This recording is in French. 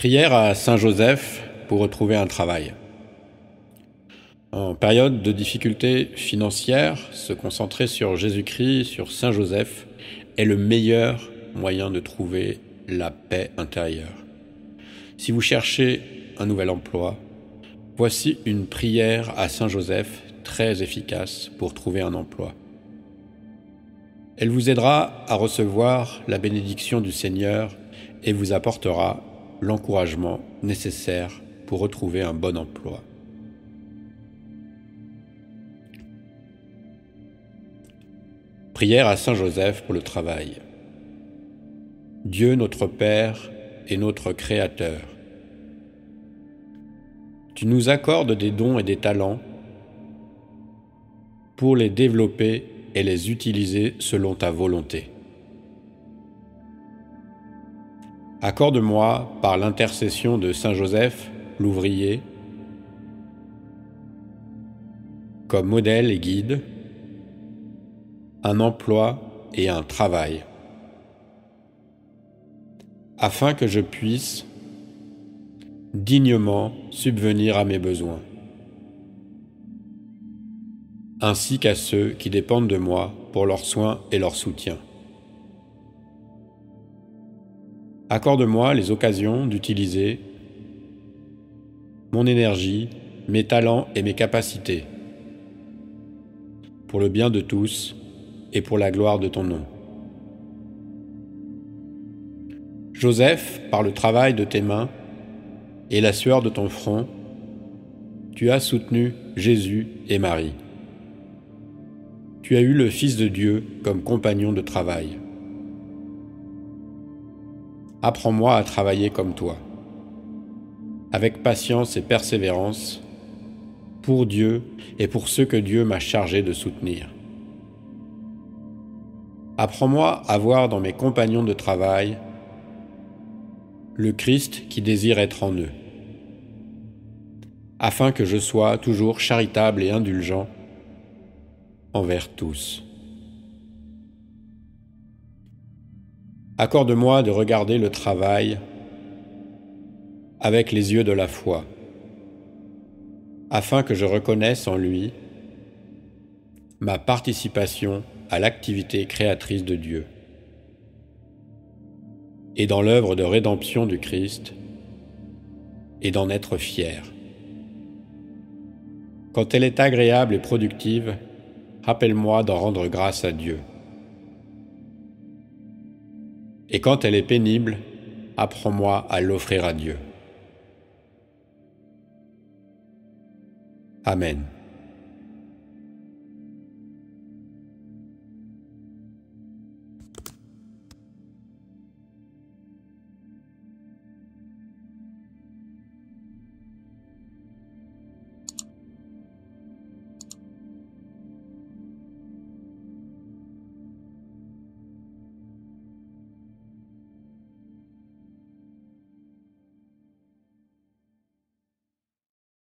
Prière à Saint Joseph pour retrouver un travail. En période de difficultés financières, se concentrer sur Jésus-Christ, sur Saint Joseph, est le meilleur moyen de trouver la paix intérieure. Si vous cherchez un nouvel emploi, voici une prière à Saint Joseph très efficace pour trouver un emploi. Elle vous aidera à recevoir la bénédiction du Seigneur et vous apportera l'encouragement nécessaire pour retrouver un bon emploi. Prière à Saint Joseph pour le travail. Dieu notre Père et notre Créateur, tu nous accordes des dons et des talents pour les développer et les utiliser selon ta volonté. Accorde-moi, par l'intercession de Saint Joseph, l'ouvrier, comme modèle et guide, un emploi et un travail, afin que je puisse dignement subvenir à mes besoins, ainsi qu'à ceux qui dépendent de moi pour leurs soins et leur soutien. Accorde-moi les occasions d'utiliser mon énergie, mes talents et mes capacités pour le bien de tous et pour la gloire de ton nom. Joseph, par le travail de tes mains et la sueur de ton front, tu as soutenu Jésus et Marie. Tu as eu le Fils de Dieu comme compagnon de travail. Apprends-moi à travailler comme toi, avec patience et persévérance, pour Dieu et pour ceux que Dieu m'a chargé de soutenir. Apprends-moi à voir dans mes compagnons de travail le Christ qui désire être en eux, afin que je sois toujours charitable et indulgent envers tous. Accorde-moi de regarder le travail avec les yeux de la foi, afin que je reconnaisse en lui ma participation à l'activité créatrice de Dieu et dans l'œuvre de rédemption du Christ, et d'en être fier. Quand elle est agréable et productive, rappelle-moi d'en rendre grâce à Dieu. Et quand elle est pénible, apprends-moi à l'offrir à Dieu. Amen.